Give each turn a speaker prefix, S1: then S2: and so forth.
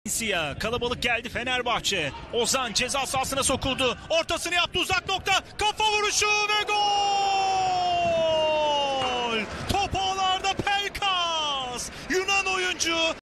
S1: Siyah kalabalık geldi Fenerbahçe. Ozan ceza sahasına sokuldu. Ortasını yaptı, uzak nokta. Kafa vuruşu ve gol! Top ağlarda Pelkas. Yunan oyuncu